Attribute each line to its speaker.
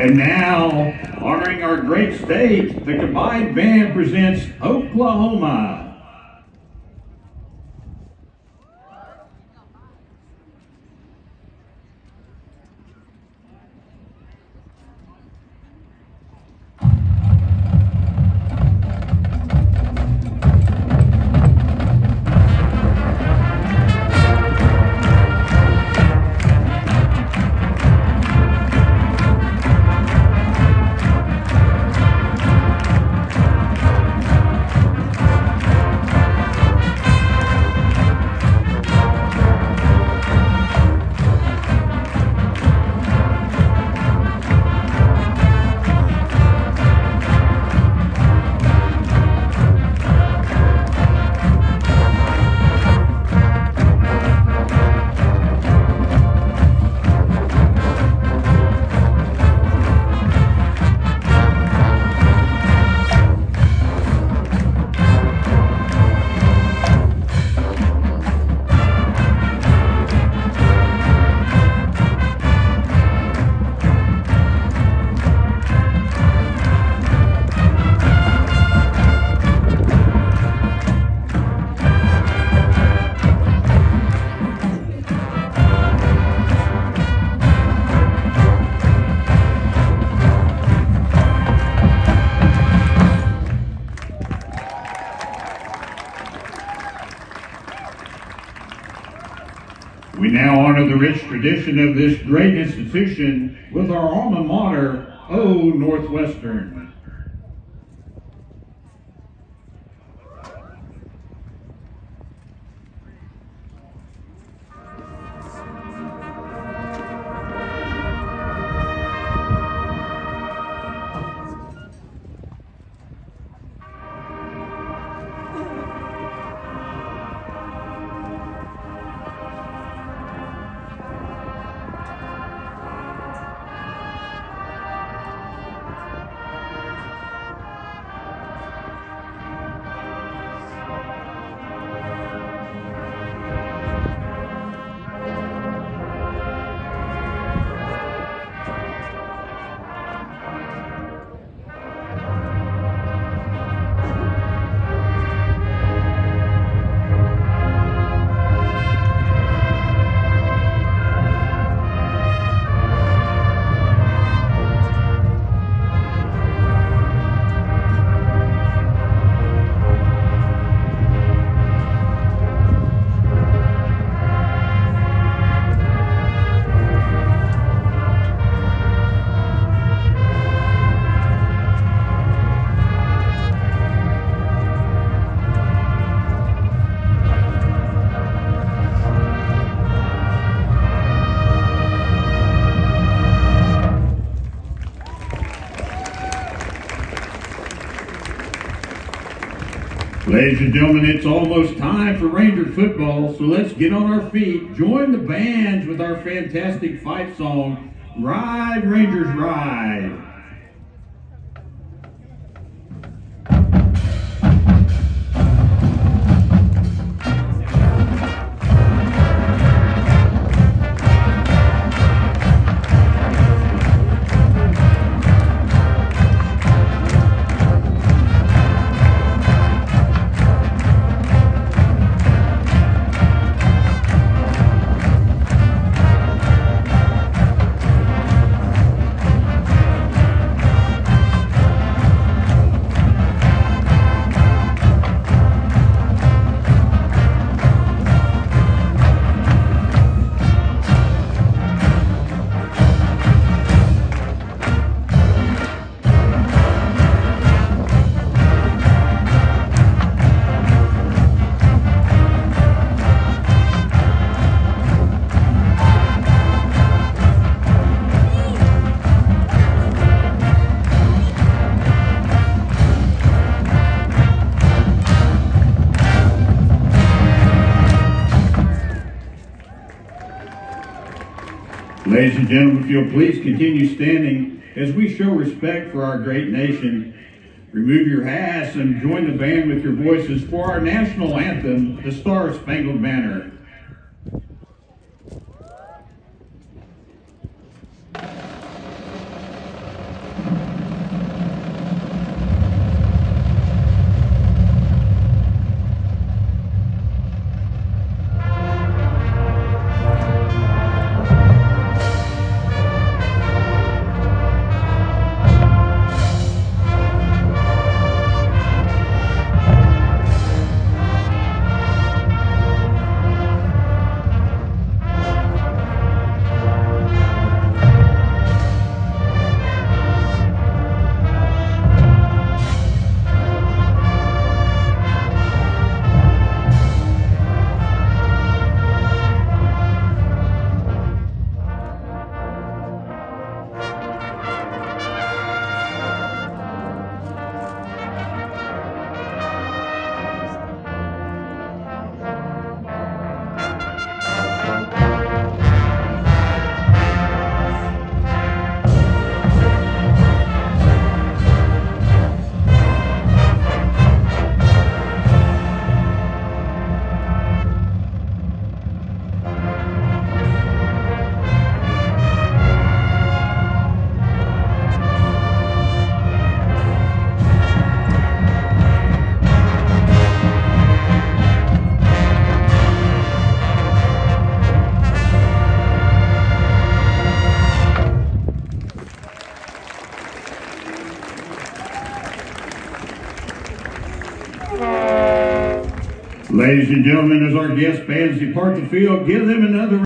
Speaker 1: And now, honoring our great state, the combined band presents Oklahoma. We now honor the rich tradition of this great institution with our alma mater, Northwestern. Ladies and gentlemen, it's almost time for Ranger football, so let's get on our feet, join the bands with our fantastic fight song, Ride, Rangers, Ride. Ladies and gentlemen, if you'll please continue standing as we show respect for our great nation. Remove your hats and join the band with your voices for our national anthem, the Star-Spangled Banner. Ladies and gentlemen, as our guest bands depart the field, give them another